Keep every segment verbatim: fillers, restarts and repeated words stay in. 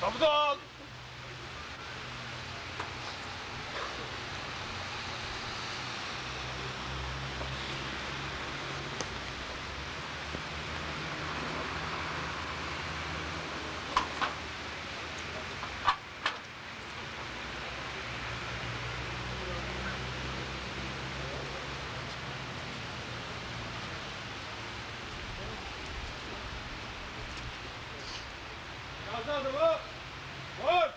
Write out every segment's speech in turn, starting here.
Komutan! Gaza adımı! Vur!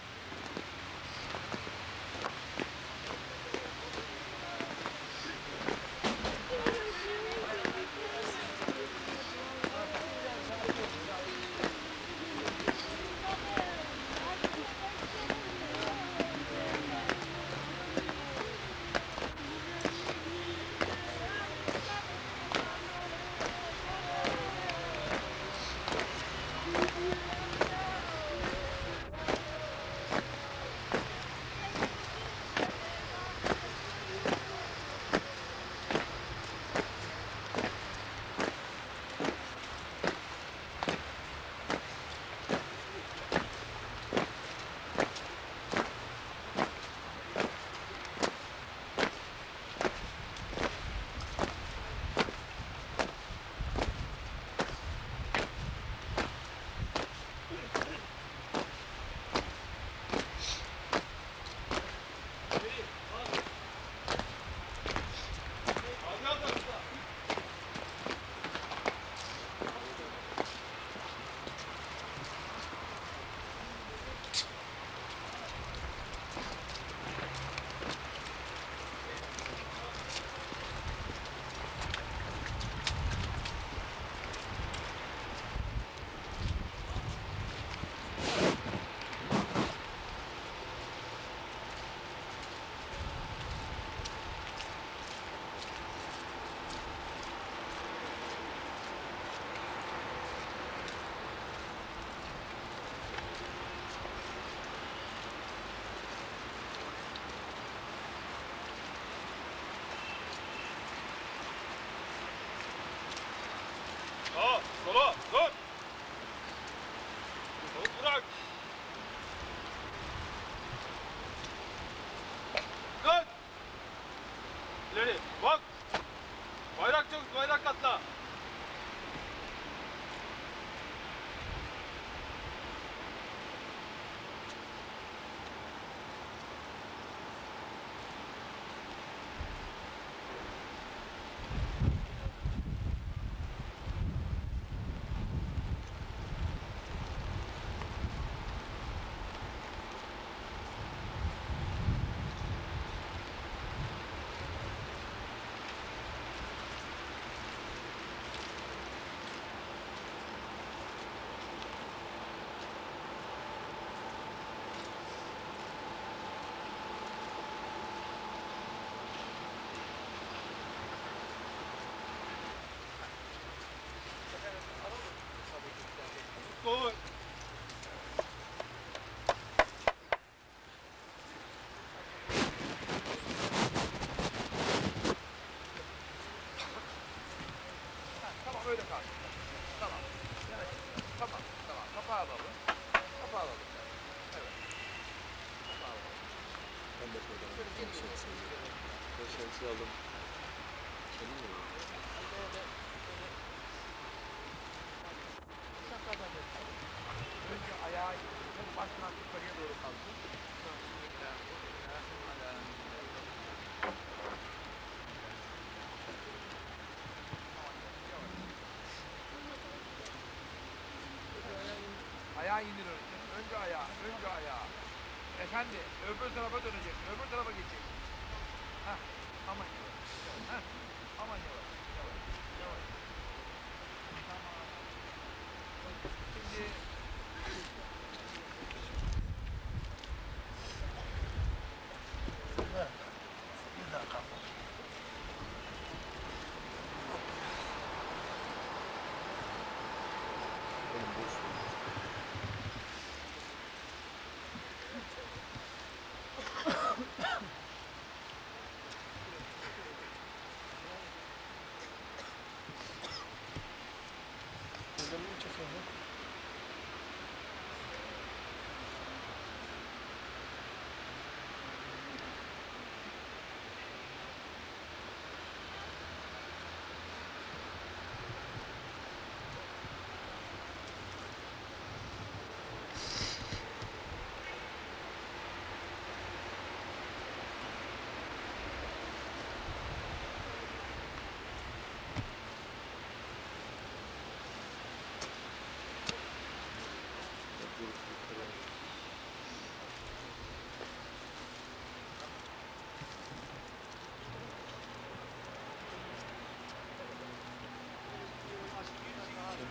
Sağa, sola, dön! Sol bırak! Dön! İleri, bak! Bayrak çok, bayrak katla! Koy! Tamam öyle kalsın. Tamam. Yani, tamam, tamam. Kapağı alalım. Kapağı alalım. Evet. Kapağı alalım. Ben de koydum. Şöyle geri geri. Ben şemsiye aldım. Kendim mi? Böyle, böyle. Şakadan yapalım. Önce ayağı hem başından yukarıya doğru kalsın. Sonra bismillah, bismillah, ayağı indir önce. Önce ayağı, önce ayağı. Efendi, öbür tarafa döneceksin, öbür tarafa geçeceksin. Heh, aman yavaş. Heh, aman yavaş. Yavaş, yavaş. Tamam. Şimdi... Evet. Bir dakika. Benim boş.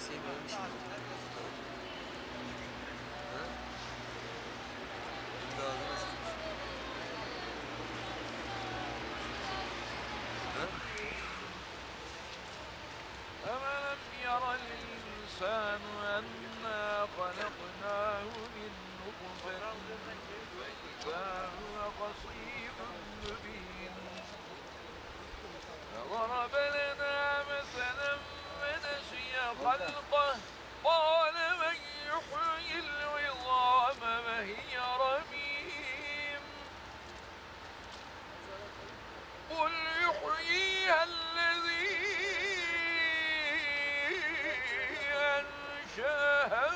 Kimseyi beğenmişim. Ha? Şimdi ağzına sıçmış. Ha? أَوَلَمْ يَرَ الْإِنسَانُ أَنَّا خَلَقْنَاهُ مِنْ نُطْفَةٍ فَإِذَا هُوَ خَصِيمٌ مُبِينٌ فَضَرَبَ لَنَا مَثَلًا وَنَسِيَ خَلْقَهُ قَالَ مَنْ يُحْيِي الْعِظَامَ وَهِيَ رَمِيمٌ قُلْ يُحْيِيهَا الَّذِي أنشأها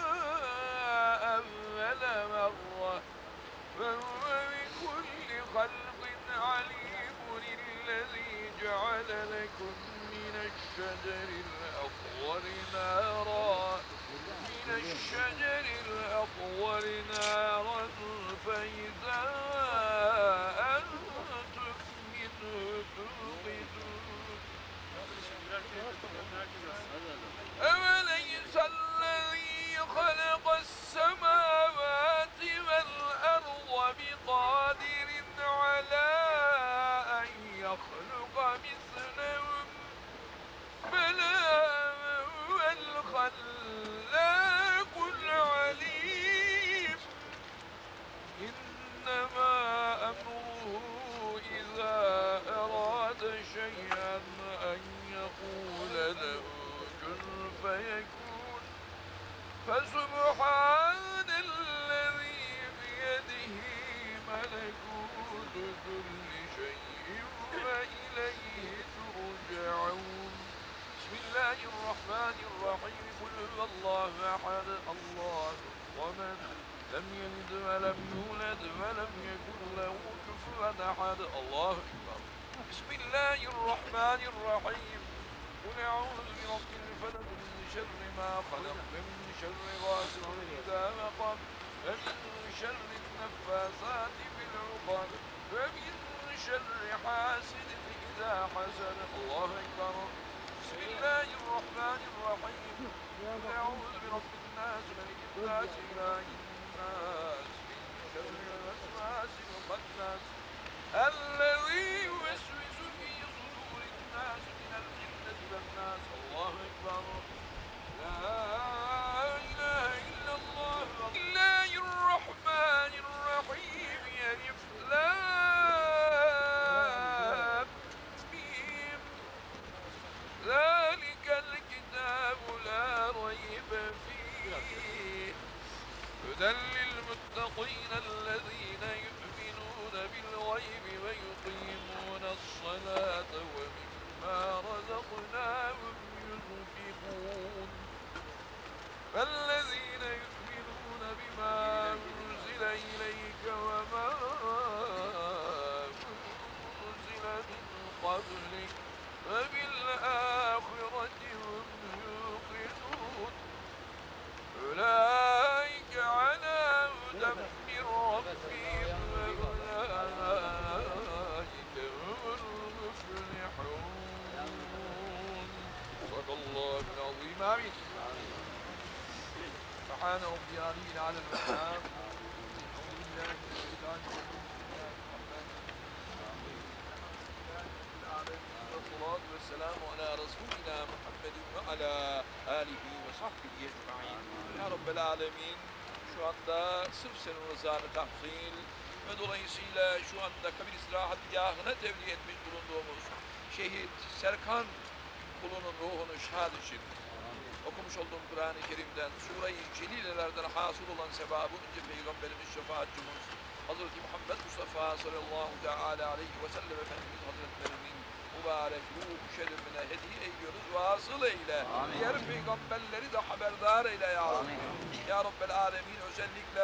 أول مرة وهو بكل خلق عليم الذي جعل لكم من الشجر الأخضر نارا من الشجر الأخضر نارا فإذا أنتم منه توقدون أوليس الذي خلق السماوات والأرض بقادر على أن يخلق مثلهم بلى هو الخلاق العليم إنما أمره إذا أراد شيئا أن يقول له كن فيكون فسبحان الذي بيده ملكوت كل شيء وإليه ترجعون بسم الله الرحمن الرحيم قل هو الله أحد الله الصمد لم يلد ولم يولد ولم يكن له كفوا أحد الله أكبر بسم الله الرحمن الرحيم قل أعوذ برب الفلق من شر ما خلق ومن شر غاسق إذا وقب ومن شر النفاثات في العقد ومن شر حاسد إذا حسد الله أكبر بسم الله الرحمن الرحيم قل أعوذ برب الناس ملك الناس إله الناس من شر الوسواس الخناس الذي يوسوس في صدور الناس من الجنة والناس الله أكبر لا إله إلا الله بسم الله الرحمن الرحيم ألف لام ميم ذلك الكتاب لا ريب فيه هدى للمتقين الذين يؤمنون بالغيب ويقيمون الصلاة ومما رزقناهم ينفقون فالذين يؤمنون بما أنزل إليك وما أنزل من قبلك وبالآخرة هم يوقنون أولئك على هدى من ربهم وأولئك هم المفلحون صدق الله العظيم آمين سبحان ربي العلي على المقام أعوذ بالله من الشيطان الرجيم والصلاة والسلام على رسولنا محمد وعلى آله وصحبه أجمعين Ya Rabbel Alemin şu anda sırf senin rızanı tahsil ve dolayısıyla şu anda kabir istirahatgahına tevdi etmiş bulunduğumuz şehit Serkan kulunun ruhunu şad için okumuş olduğum Kur'an-ı Kerim'den Sure-i Celilelerden hasıl olan sevabı önce Peygamberimiz şefaatçımız Hazreti Muhammed Mustafa sallallahu teala aleyhi ve sellem Efendimiz Hazretlerinin mübarek ruh şerifine hediye ediyoruz. Vasıl eyle. Amin. Diğer peygamberleri de haberdar eyle ya Rabbi. Ya Rabbel Alemin özellikle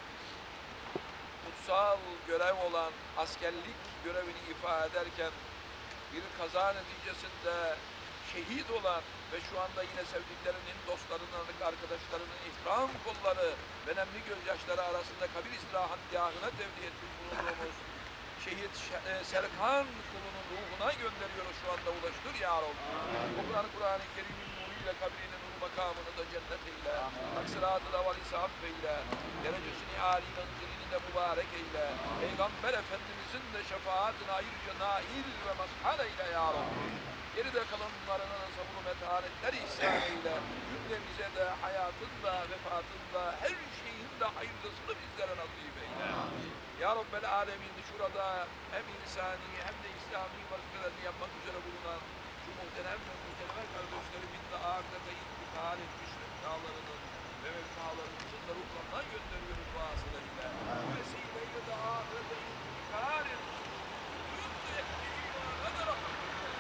kutsal görev olan askerlik görevini ifade ederken bir kaza neticesinde şehit olan ve şu anda yine sevdiklerinin, dostlarının, arkadaşlarının ihram kolları ve nemli gözyaşları arasında kabir istirahatgahına tevdi etmiş bulunduğumuz şehit Serkan kulunun ruhuna gönderiyoruz şu anda ulaştır ya Rabbi. O Kur'an-ı Kur'an-ı Kerim'in nuruyla eyle, kabrini nur makamını da cennet eyle. Taksiratı da vali sahab eyle. Derecesini âli menzilini de mübarek eyle. Peygamber Efendimizin de şefaatine ayrıca nail ve mazhar eyle ya Rabbi. Geride kalanlarına da sabır metahanetler ihsan eyle. Cümlemize de hayatında, vefatında, her şeyin de hayırlısını bizlere nasip eyle. Ya Rabbel Alemin, şurada hem insani hem de İslami vazifelerini yapmak üzere bulunan şu muhterem ve muhterem kardeşlerimin de ahirete intikal etmiş mevkalarının ve mevkalarımızın da ruhlarından gönderiyoruz vasılayla. Bu vesileyle de ahirete intikal etmiş. Bütün ekmeğine rahmet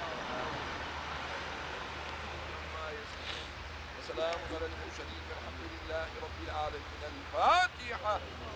وسلام على المرسلين والحمد لله رب العالمين. الفاتحة.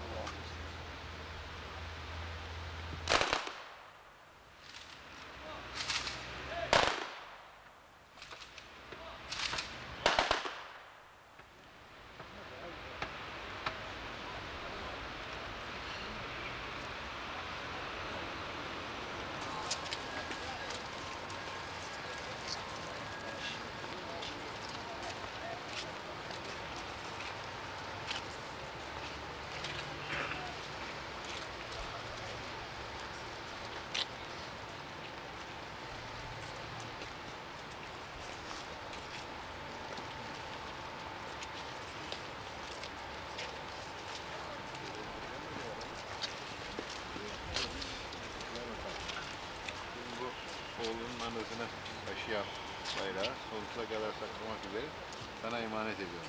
Oğlunun anısını taşıyan bayrağı sonsuza kadar saklamak üzere sana emanet ediyorum.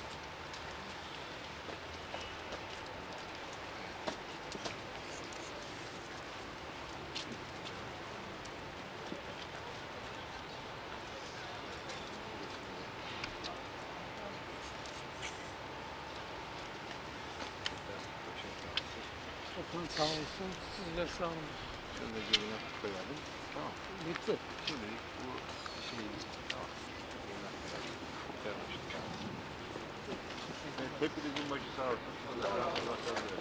Efendim sağ olsun, sizler sağ olun. Şunu da cebine koyalım. Tamam. Bitti. Şimdilik bu şey tamam. Kurtarmıştık. Hepinizin başı sağ olsun. Allah razı olsun.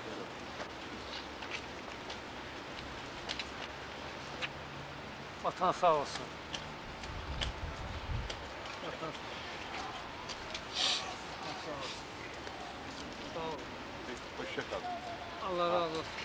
Vatan sağ olsun. Vatan, Vatan sağ olsun. Sağ olun. Peki, hoşça kal. Allah razı olsun.